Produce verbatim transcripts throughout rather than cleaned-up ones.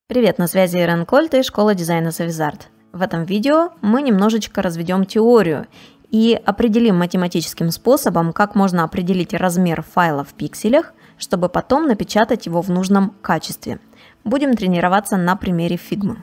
Привет, на связи Ирен Кольт и школа дизайна Savizart. В этом видео мы немножечко разведем теорию и определим математическим способом, как можно определить размер файла в пикселях, чтобы потом напечатать его в нужном качестве. Будем тренироваться на примере Figma.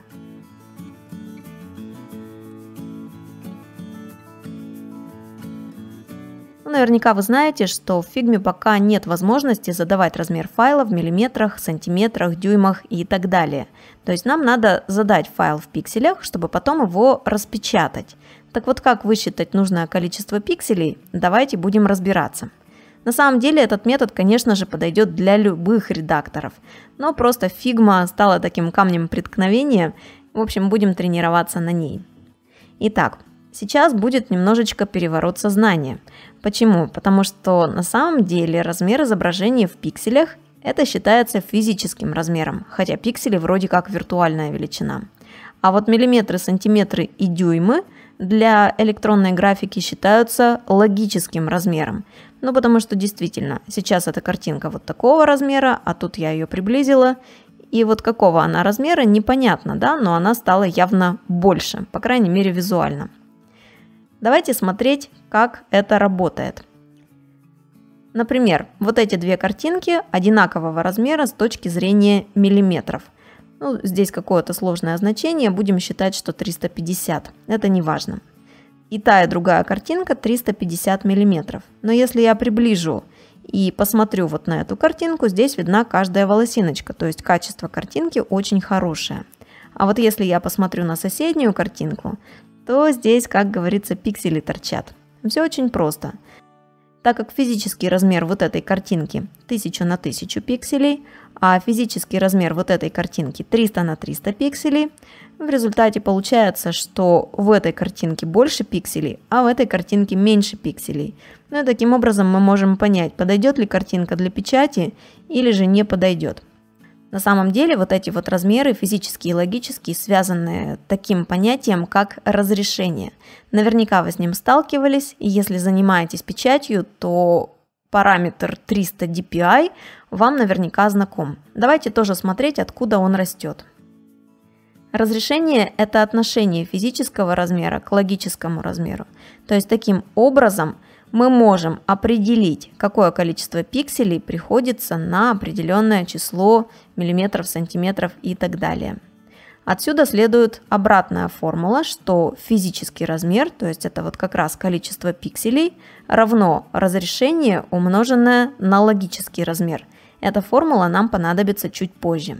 Наверняка вы знаете, что в Figma пока нет возможности задавать размер файла в миллиметрах, сантиметрах, дюймах и так далее. То есть нам надо задать файл в пикселях, чтобы потом его распечатать. Так вот, как высчитать нужное количество пикселей, давайте будем разбираться. На самом деле этот метод, конечно же, подойдет для любых редакторов, но просто Figma стала таким камнем преткновения, в общем, будем тренироваться на ней. Итак, сейчас будет немножечко переворот сознания. Почему? Потому что на самом деле размер изображения в пикселях это считается физическим размером, хотя пиксели вроде как виртуальная величина. А вот миллиметры, сантиметры и дюймы для электронной графики считаются логическим размером. Ну потому что действительно, сейчас эта картинка вот такого размера, а тут я ее приблизила. И вот какого она размера непонятно, да, но она стала явно больше, по крайней мере визуально. Давайте смотреть, как это работает. Например, вот эти две картинки одинакового размера с точки зрения миллиметров. Ну, здесь какое-то сложное значение, будем считать, что триста пятьдесят. Это не важно. И та, и другая картинка триста пятьдесят миллиметров. Но если я приближу и посмотрю вот на эту картинку, здесь видна каждая волосиночка, то есть качество картинки очень хорошее. А вот если я посмотрю на соседнюю картинку, то здесь, как говорится, пиксели торчат. Все очень просто. Так как физический размер вот этой картинки тысяча на тысячу пикселей, а физический размер вот этой картинки триста на триста пикселей, в результате получается, что в этой картинке больше пикселей, а в этой картинке меньше пикселей. Ну и таким образом мы можем понять, подойдет ли картинка для печати или же не подойдет. На самом деле вот эти вот размеры физические и логические связаны таким понятием, как разрешение. Наверняка вы с ним сталкивались, и если занимаетесь печатью, то параметр триста ди пи ай вам наверняка знаком. Давайте тоже смотреть, откуда он растет. Разрешение – это отношение физического размера к логическому размеру. То есть таким образом мы можем определить, какое количество пикселей приходится на определенное число миллиметров, сантиметров и так далее. Отсюда следует обратная формула, что физический размер, то есть это вот как раз количество пикселей, равно разрешение, умноженное на логический размер. Эта формула нам понадобится чуть позже.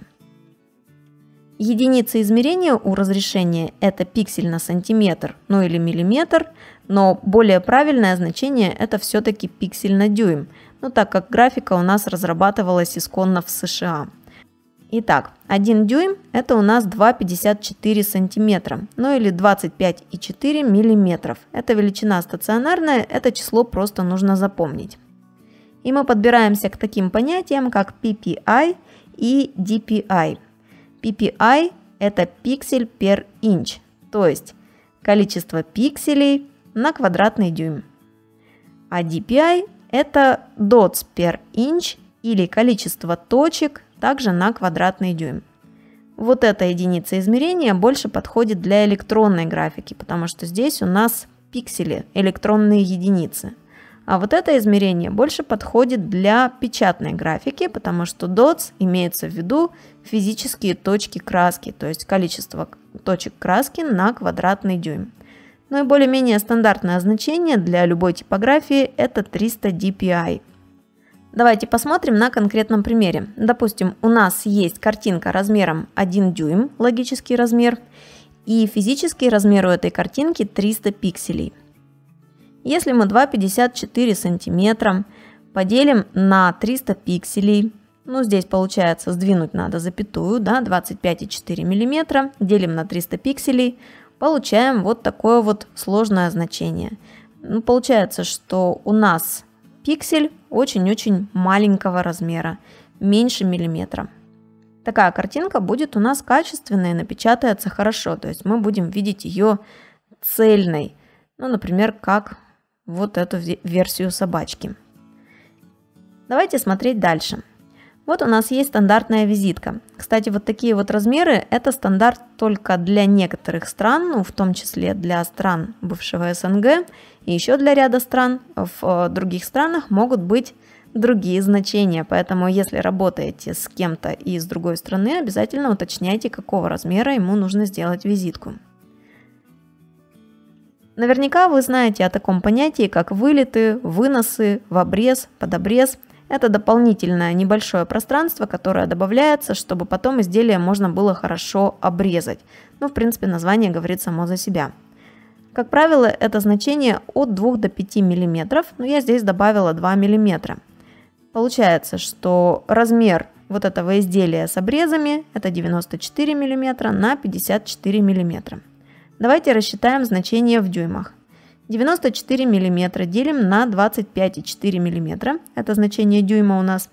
Единица измерения у разрешения – это пиксель на сантиметр, ну или миллиметр, но более правильное значение – это все-таки пиксель на дюйм, ну так как графика у нас разрабатывалась исконно в США. Итак, один дюйм – это у нас два целых пятьдесят четыре сантиметра, ну или двадцать пять целых четыре миллиметров. Это величина стационарная, это число просто нужно запомнить. И мы подбираемся к таким понятиям, как пи пи ай и ди пи ай. пи пи ай – это пиксель per inch, то есть количество пикселей на квадратный дюйм. А ди пи ай – это dots per inch или количество точек также на квадратный дюйм. Вот эта единица измерения больше подходит для электронной графики, потому что здесь у нас пиксели, электронные единицы. А вот это измерение больше подходит для печатной графики, потому что dots имеется в виду физические точки краски, то есть количество точек краски на квадратный дюйм. Ну и более-менее стандартное значение для любой типографии – это триста ди пи ай. Давайте посмотрим на конкретном примере. Допустим, у нас есть картинка размером один дюйм, логический размер, и физический размер у этой картинки триста пикселей. Если мы два целых пятьдесят четыре сантиметра поделим на триста пикселей, ну здесь получается сдвинуть надо запятую, да, двадцать пять целых четыре миллиметра, делим на триста пикселей, получаем вот такое вот сложное значение. Ну, получается, что у нас пиксель очень-очень маленького размера, меньше миллиметра. Такая картинка будет у нас качественная и напечатается хорошо, то есть мы будем видеть ее цельной, ну, например, как вот эту версию собачки. Давайте смотреть дальше. Вот у нас есть стандартная визитка. Кстати, вот такие вот размеры – это стандарт только для некоторых стран, ну, в том числе для стран бывшего СНГ, и еще для ряда стран. В других странах могут быть другие значения, поэтому если работаете с кем-то из другой страны, обязательно уточняйте, какого размера ему нужно сделать визитку. Наверняка вы знаете о таком понятии, как вылеты, выносы, в обрез, под обрез. Это дополнительное небольшое пространство, которое добавляется, чтобы потом изделие можно было хорошо обрезать. Ну, в принципе, название говорит само за себя. Как правило, это значение от двух до пяти миллиметров, но я здесь добавила два миллиметра. Получается, что размер вот этого изделия с обрезами это девяносто четыре миллиметра на пятьдесят четыре миллиметра. Давайте рассчитаем значение в дюймах. девяносто четыре миллиметра делим на двадцать пять и четыре миллиметра. Это значение дюйма у нас.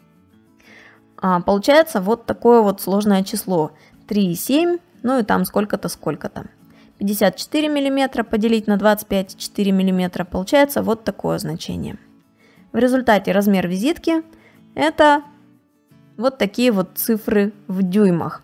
А, получается вот такое вот сложное число. три и семь, ну и там сколько-то, сколько-то. пятьдесят четыре миллиметра поделить на двадцать пять и четыре миллиметра. Получается вот такое значение. В результате размер визитки это вот такие вот цифры в дюймах.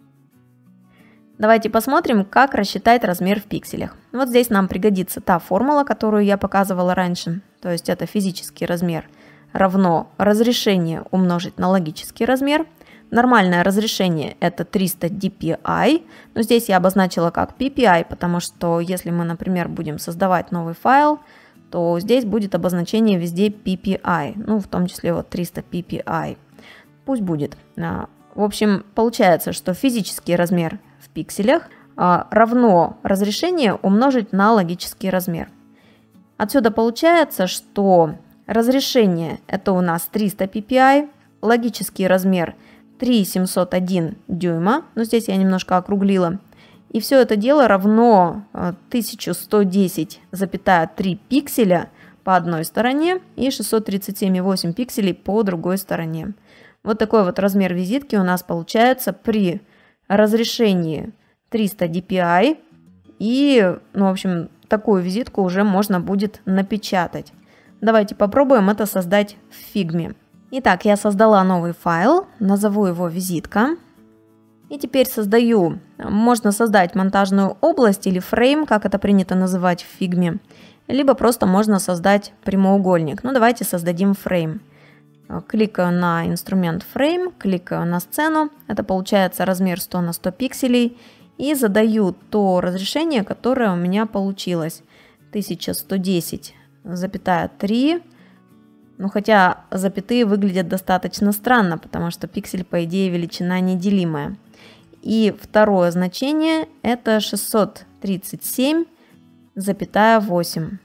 Давайте посмотрим, как рассчитать размер в пикселях. Вот здесь нам пригодится та формула, которую я показывала раньше. То есть это физический размер равно разрешение умножить на логический размер. Нормальное разрешение это триста ди пи ай, но здесь я обозначила как пи пи ай, потому что если мы, например, будем создавать новый файл, то здесь будет обозначение везде пи пи ай, ну в том числе вот триста пи пи ай. Пусть будет. В общем, получается, что физический размер в пикселях равно разрешение умножить на логический размер. Отсюда получается, что разрешение это у нас триста пи пи ай, логический размер три тысячи семьсот один дюйма, но здесь я немножко округлила. И все это дело равно тысяча сто десять целых три пикселя по одной стороне и шестьсот тридцать семь целых восемь пикселей по другой стороне. Вот такой вот размер визитки у нас получается при разрешении триста ди пи ай. И, ну, в общем, такую визитку уже можно будет напечатать. Давайте попробуем это создать в Figma. Итак, я создала новый файл, назову его визитка. И теперь создаю, можно создать монтажную область или фрейм, как это принято называть в Figma. Либо просто можно создать прямоугольник. Ну, давайте создадим фрейм. Кликаю на инструмент Frame, кликаю на сцену, это получается размер сто на сто пикселей, и задаю то разрешение, которое у меня получилось, тысяча сто десять целых три, ну хотя запятые выглядят достаточно странно, потому что пиксель по идее величина неделимая. И второе значение это шестьсот тридцать семь целых восемь.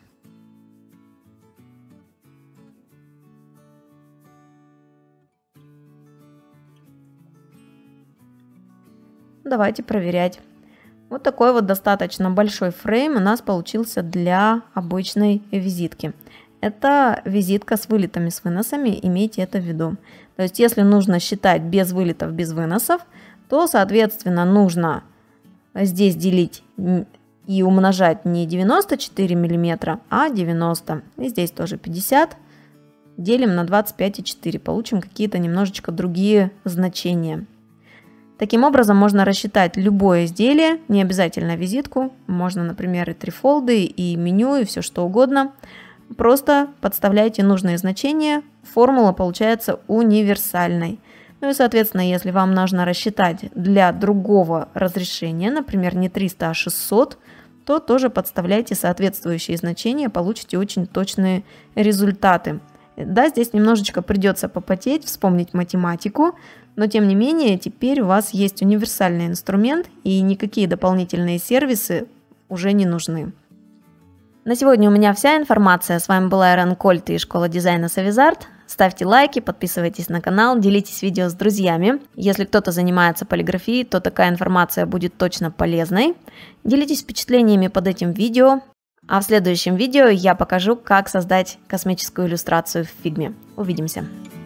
Давайте проверять. Вот такой вот достаточно большой фрейм у нас получился для обычной визитки. Это визитка с вылетами, с выносами, имейте это в виду. То есть если нужно считать без вылетов, без выносов, то соответственно нужно здесь делить и умножать не девяносто четыре миллиметра, а девяносто. И здесь тоже пятьдесят. Делим на двадцать пять и четыре. Получим какие-то немножечко другие значения. Таким образом можно рассчитать любое изделие, не обязательно визитку, можно, например, и трифолды, и меню, и все что угодно. Просто подставляйте нужные значения, формула получается универсальной. Ну и, соответственно, если вам нужно рассчитать для другого разрешения, например, не триста, а шестьсот, то тоже подставляйте соответствующие значения, получите очень точные результаты. Да, здесь немножечко придется попотеть, вспомнить математику, но тем не менее теперь у вас есть универсальный инструмент и никакие дополнительные сервисы уже не нужны. На сегодня у меня вся информация. С вами была Ирен Кольт и школа дизайна Savizart. Ставьте лайки, подписывайтесь на канал, делитесь видео с друзьями. Если кто-то занимается полиграфией, то такая информация будет точно полезной. Делитесь впечатлениями под этим видео. А в следующем видео я покажу, как создать космическую иллюстрацию в Figma. Увидимся!